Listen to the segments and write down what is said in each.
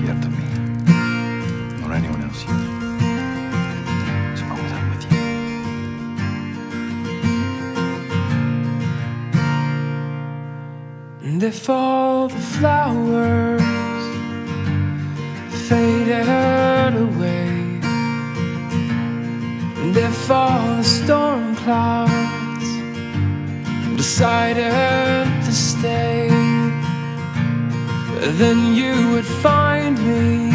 abierto en mí. Non anyone else here. As long as I'm with you. And if all the flowers faded away, and if all the storm clouds decided to stay, then you would find me,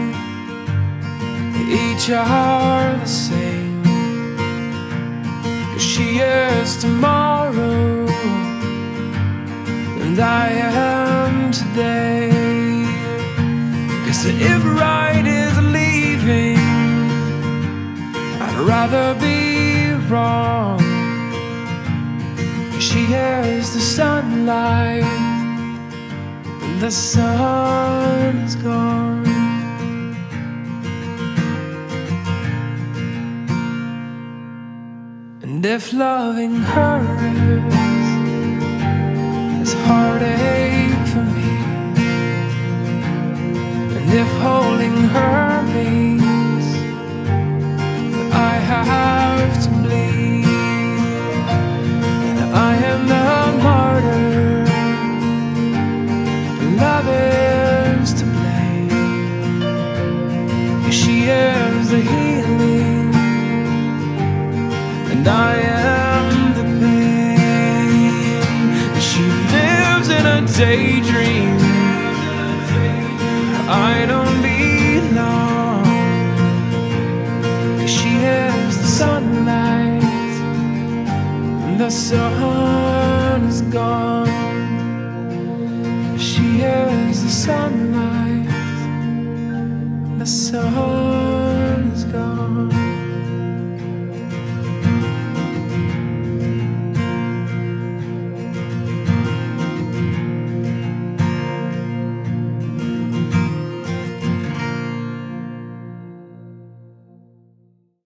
each are the same. 'Cause she is tomorrow, and I am today. 'Cause if right is leaving, I'd rather be wrong. She is the sunlight, and the sun is gone. And if loving her is heartache for me, and if holding her means that I have to bleed, and I am the martyr, love is to blame. She is the healing, and I am the pain. She lives in a daydream, I don't belong. She is the sunlight, and the sun is gone. She is the sunlight, the sun